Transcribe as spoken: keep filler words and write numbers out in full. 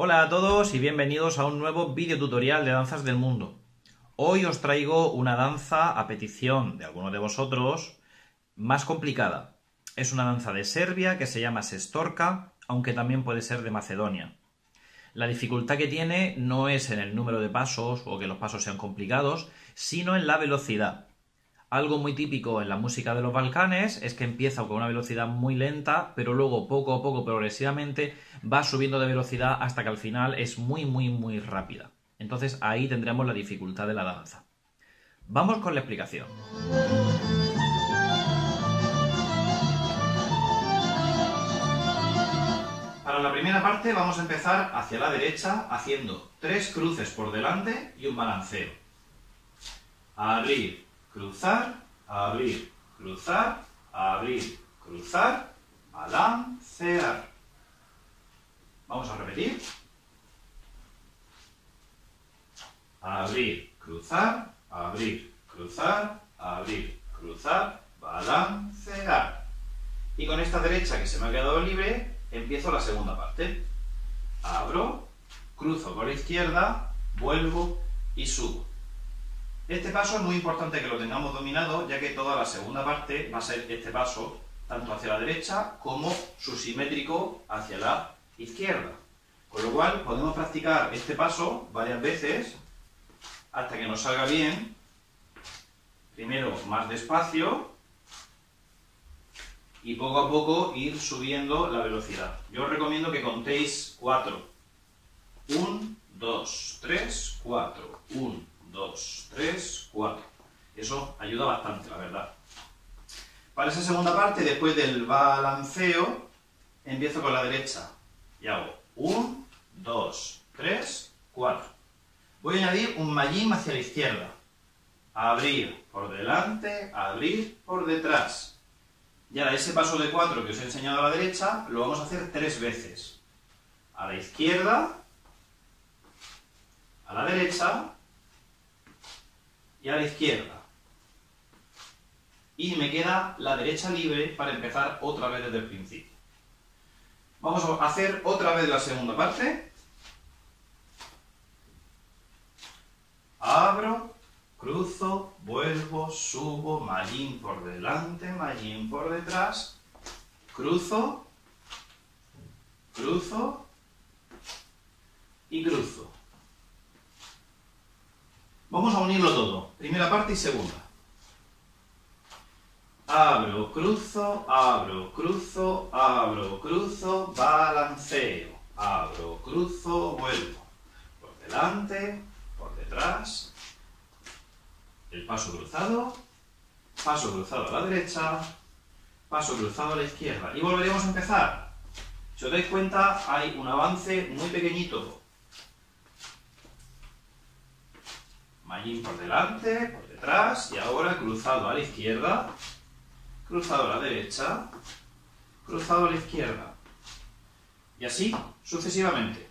Hola a todos y bienvenidos a un nuevo vídeo tutorial de danzas del mundo. Hoy os traigo una danza a petición de alguno de vosotros más complicada. Es una danza de Serbia que se llama Šestorka, aunque también puede ser de Macedonia. La dificultad que tiene no es en el número de pasos o que los pasos sean complicados, sino en la velocidad. Algo muy típico en la música de los Balcanes es que empieza con una velocidad muy lenta, pero luego poco a poco, progresivamente, va subiendo de velocidad hasta que al final es muy muy muy rápida. Entonces ahí tendremos la dificultad de la danza. Vamos con la explicación. Para la primera parte vamos a empezar hacia la derecha haciendo tres cruces por delante y un balanceo. Abrir, cruzar, abrir, cruzar, abrir, cruzar, balancear. Vamos a repetir. Abrir, cruzar, abrir, cruzar, abrir, cruzar, balancear. Y con esta derecha que se me ha quedado libre, empiezo la segunda parte. Abro, cruzo por la izquierda, vuelvo y subo. Este paso es muy importante que lo tengamos dominado, ya que toda la segunda parte va a ser este paso, tanto hacia la derecha como su simétrico hacia la izquierda. Con lo cual podemos practicar este paso varias veces hasta que nos salga bien. Primero más despacio y poco a poco ir subiendo la velocidad. Yo os recomiendo que contéis cuatro. uno, dos, tres, cuatro. uno, dos, tres, cuatro. Eso ayuda bastante, la verdad. Para esa segunda parte, después del balanceo, empiezo con la derecha y hago uno, dos, tres, cuatro. Voy a añadir un mallín hacia la izquierda. Abrir por delante, abrir por detrás. Y ahora ese paso de cuatro que os he enseñado a la derecha, lo vamos a hacer tres veces. A la izquierda, a la derecha y a la izquierda. Y me queda la derecha libre para empezar otra vez desde el principio. Vamos a hacer otra vez la segunda parte. Abro, cruzo, vuelvo, subo, mallín por delante, mallín por detrás, cruzo, cruzo y cruzo. Vamos a unirlo todo, primera parte y segunda. Abro, cruzo, abro, cruzo, abro, cruzo, balanceo. Abro, cruzo, vuelvo. Por delante, por detrás. El paso cruzado, paso cruzado a la derecha, paso cruzado a la izquierda. Y volveremos a empezar. Si os dais cuenta, hay un avance muy pequeñito. Mallín por delante, por detrás, y ahora cruzado a la izquierda, cruzado a la derecha, cruzado a la izquierda. Y así sucesivamente.